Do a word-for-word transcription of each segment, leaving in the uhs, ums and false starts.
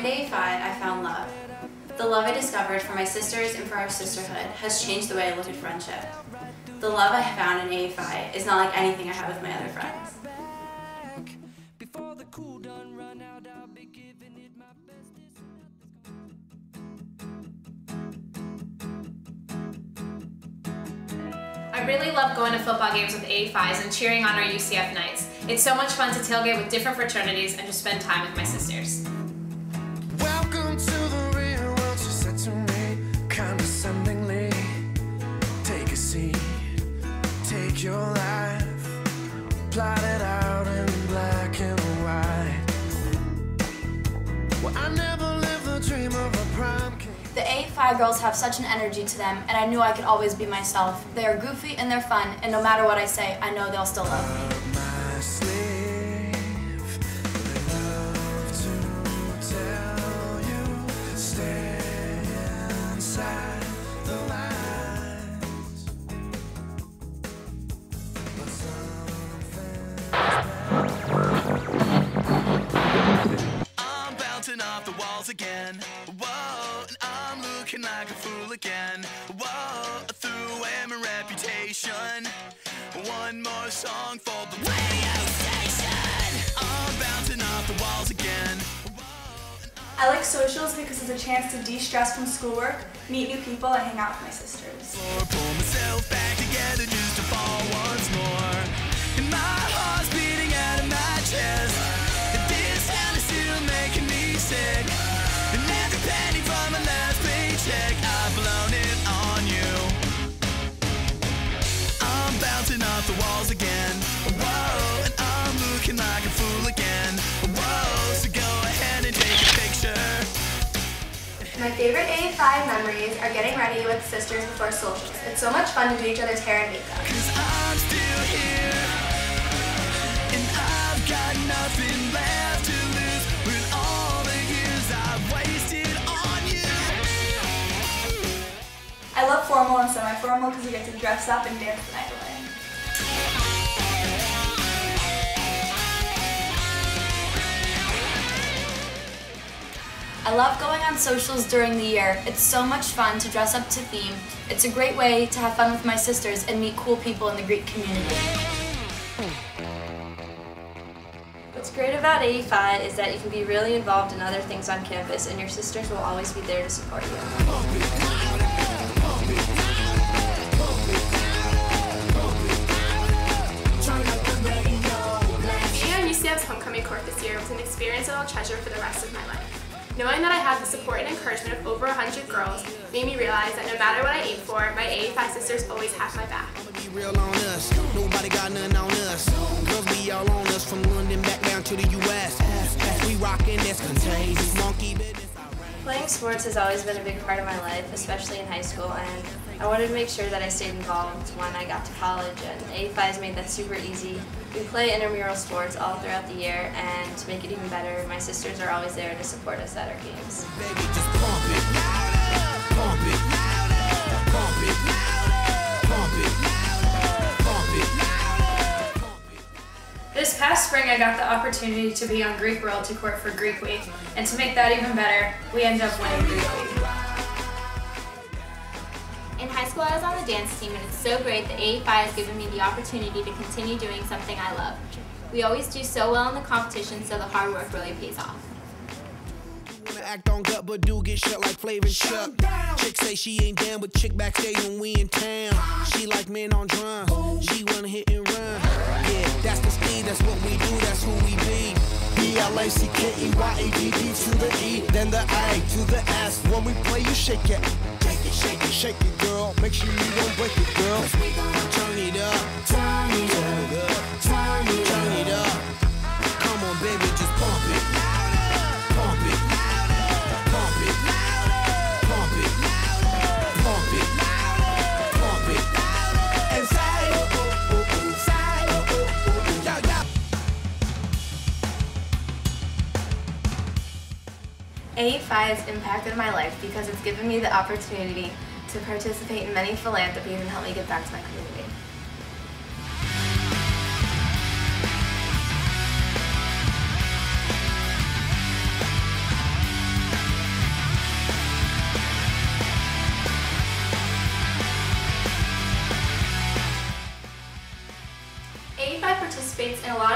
joined A E Phi, I found love. The love I discovered for my sisters and for our sisterhood has changed the way I look at friendship. The love I found in A E Phi is not like anything I have with my other friends. I really love going to football games with A E Phis and cheering on our U C F nights. It's so much fun to tailgate with different fraternities and just spend time with my sisters. Welcome to the real world, she said to me, condescendingly. Take a seat, take your life, plot it out in black and white. Well, I never lived the dream of a prime king. The A E Phi girls have such an energy to them, and I knew I could always be myself. They are goofy and they're fun, and no matter what I say, I know they'll still love me. My sleeve, they love to tell you, stay inside the lines. But something's I'm bouncing off the walls again. Whoa, and I'm looking like a fool again. Whoa, I threw away my reputation. One more song for the radio station. I'm bouncing off the walls again. I like socials because it's a chance to de-stress from schoolwork, meet new people, and hang out with my sisters. Or pull myself back together just to fall once more. And my heart's beating out of my chest. And this sound is still making me sick. And every penny from my last paycheck, I've blown it on you. I'm bouncing off the walls again. Whoa, and I'm looking like a fool again. Whoa, so go ahead and take a picture. My favorite A E Phi memories are getting ready with sisters before socials. It's so much fun to do each other's hair and makeup. Cause I'm still here, and I've got nothing left to lose with all the years I've wasted on you. I love formal and semi-formal because we get to dress up and dance the night away. I love going on socials during the year. It's so much fun to dress up to theme. It's a great way to have fun with my sisters and meet cool people in the Greek community. What's great about A E Phi is that you can be really involved in other things on campus, and your sisters will always be there to support you. Being on U C F's homecoming court this year was an experience that I'll treasure for the rest of my life. Knowing that I had the support and encouragement of over a hundred girls made me realize that no matter what I aim for, my A E Phi sisters always have my back. Be real on us, nobody got nothing on us. Girls be all on us from London back down to the U S As we rockin', that's contagious, monkey business. Playing sports has always been a big part of my life, especially in high school, and I wanted to make sure that I stayed involved when I got to college, and A E Phi has made that super easy. We play intramural sports all throughout the year, and to make it even better, my sisters are always there to support us at our games. Baby, just pump it louder, pump it louder, pump it louder, pump it louder, pump it louder, pump it. This past spring I got the opportunity to be on Greek Royalty Court for Greek Week, and to make that even better, we ended up winning Greek Week. In high school, I was on the dance team, and it's so great that A E Phi has given me the opportunity to continue doing something I love. We always do so well in the competition, so the hard work really pays off. Wanna act on gut, but do get shut like Flavor Chuck. Chick say she ain't down, but chick backstage when we in town. She like men on drums, she wanna hit and run. Yeah, that's the speed, that's what we do, that's who we be. B L A C K E Y A D D to the E, then the A to the S. When we play, you shake it. Shake it, shake it, shake it, girl. Make sure you don't break it, girl. Turn it up, turn it up, turn it up, turn it up. Come on, baby, just pump it louder, pump it louder, pump it louder, pump it louder, pump it louder, pump it louder, and say, oh, oh, oh, say, oh, oh, oh, yeah, yeah. A E Phi has impacted my life because it's given me the opportunity to participate in many philanthropies and help me give back to my community.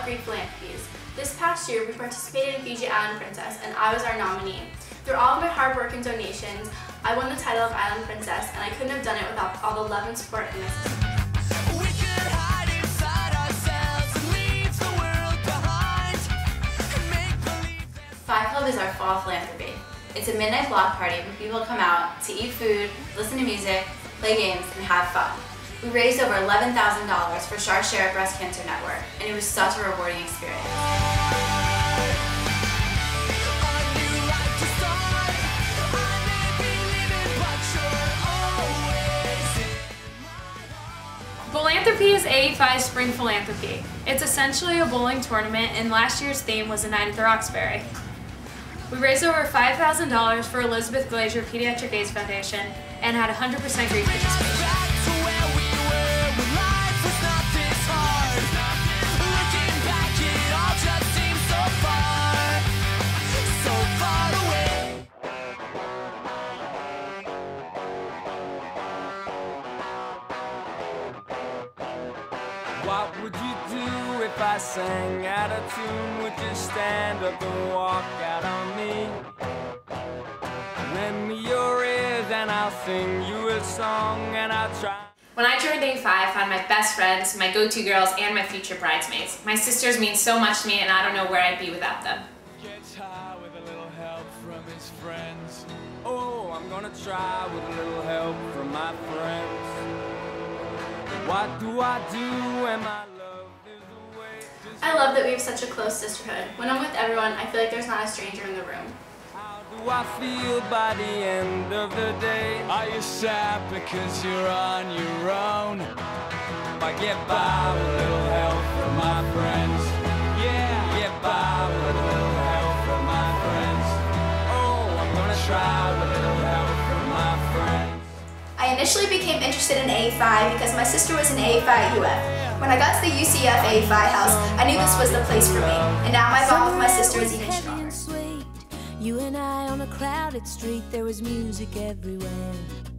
love Greek philanthropies. This past year, we participated in Fiji Island Princess, and I was our nominee. Through all of my hard work and donations, I won the title of Island Princess, and I couldn't have done it without all the love and support in this. Phi Club is our fall philanthropy. It's a midnight block party where people come out to eat food, listen to music, play games, and have fun. We raised over eleven thousand dollars for Shar Share Breast Cancer Network, and it was such a rewarding experience. Philanthropy is AEPhi's Spring Philanthropy. It's essentially a bowling tournament, and last year's theme was a night at the Roxbury. We raised over five thousand dollars for Elizabeth Glazier Pediatric AIDS Foundation and had one hundred percent Greek participation. What would you do if I sang out of tune? Would you stand up and walk out on me? Lend me your ears and I'll sing you a song and I'll try. When I joined AEPhi, I found my best friends, my go-to girls, and my future bridesmaids. My sisters mean so much to me, and I don't know where I'd be without them. Gets high with a little help from his friends. Oh, I'm gonna try with a little help from my friends. What do I do when my love is away? I love that we have such a close sisterhood. When I'm with everyone, I feel like there's not a stranger in the room. How do I feel by the end of the day? Are you sad because you're on your own? I get by with a little help from my friends. Yeah, get by with a little help from my friends. Oh, I'm gonna try with a little help from my friends. I initially became interested in AEPhi because my sister was in AEPhi U F. When I got to the U C F AEPhi house, I knew this was the place for me, and now my bond with my sister is even stronger. You and I on a crowded street, there was music everywhere.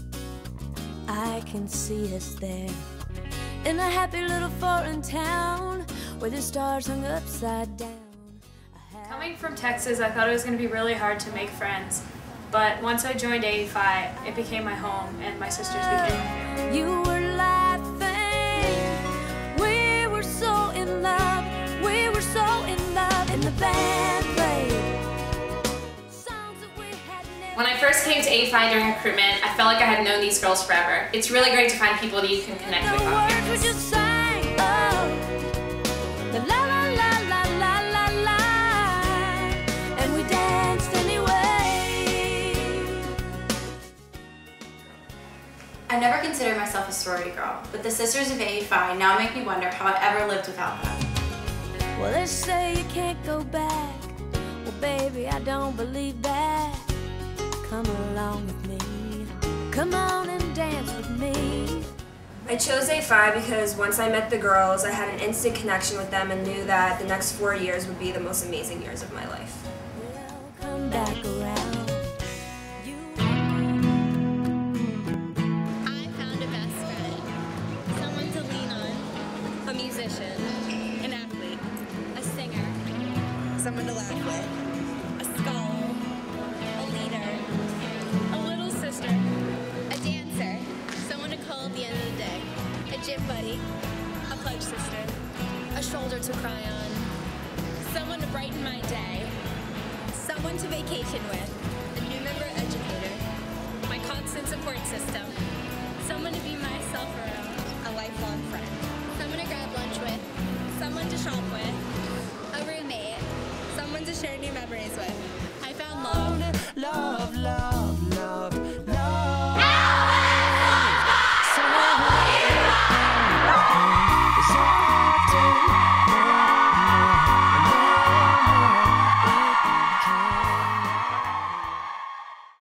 I can see us there, in a happy little foreign town, where the stars hung upside down. Coming from Texas, I thought it was going to be really hard to make friends. But once I joined AEPhi, it became my home, and my sisters became my family. You were laughing, we were so in love, we were so in love, and the band played songs that we had never. When I first came to AEPhi during recruitment, I felt like I had known these girls forever. It's really great to find people that you can connect with on campus. We just sang, oh, la la la la la la la, and we danced anyway. I never considered myself a sorority girl, but the sisters of AEPhi now make me wonder how I ever lived without them. Well, they say you can't go back. Well, baby, I don't believe that. Come along with me. Come on and dance with me. I chose AEPhi because once I met the girls, I had an instant connection with them and knew that the next four years would be the most amazing years of my life. We'll come back around. An athlete, a singer, someone to laugh with, a scholar, a leader, a little sister, a dancer, someone to call at the end of the day, a gym buddy, a pledge sister, a shoulder to cry on, someone to brighten my day, someone to vacation with, a new member educator, my constant support system, someone to be myself around, a lifelong friend, someone to grab lunch with, someone to shop with, a roommate, someone to share new memories with.